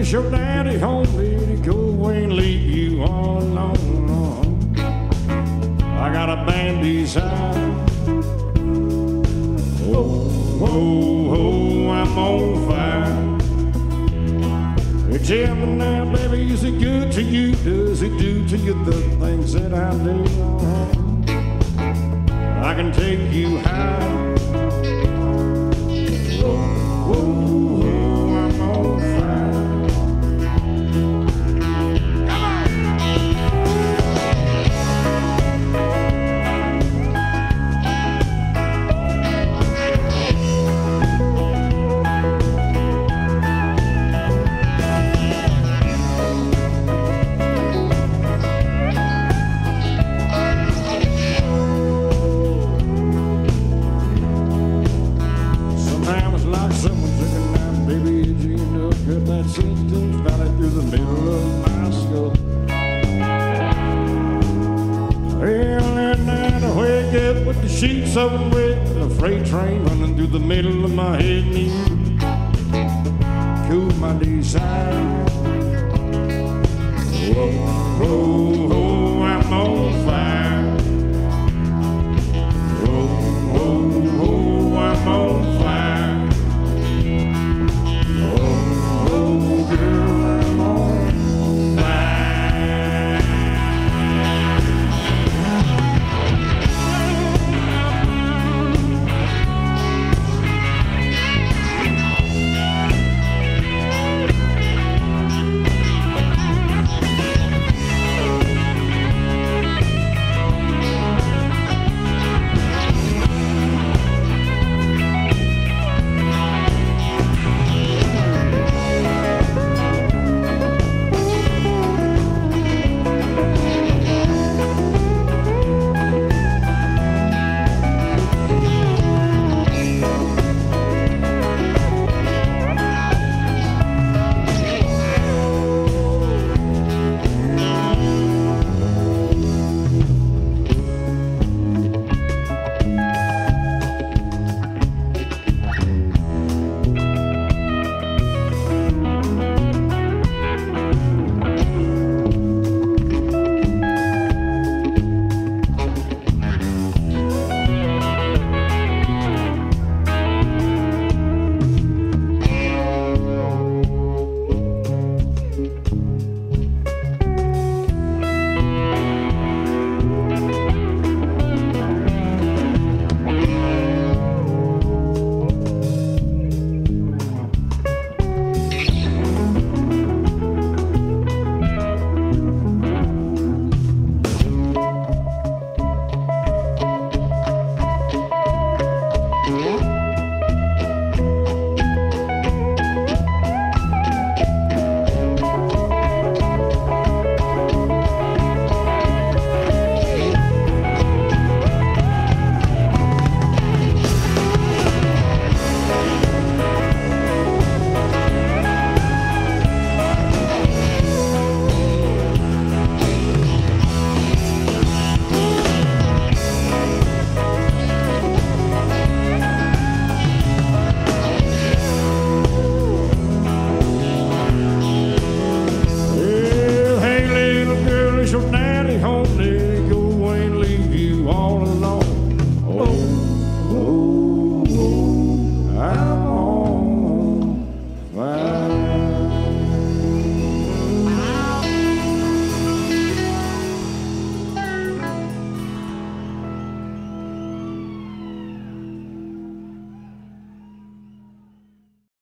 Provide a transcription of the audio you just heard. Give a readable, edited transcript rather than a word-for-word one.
miss your daddy home, baby, go away and leave you all alone. I got a band desire. Oh, oh, oh, I'm on fire. Tell me now, baby, is it good to you? Does it do to you the things that I do? I can take you high. Oh, oh, oh, I'm on fire. Sheets open wet, a freight train running through the middle of my head, and you cool my desire. Whoa, whoa.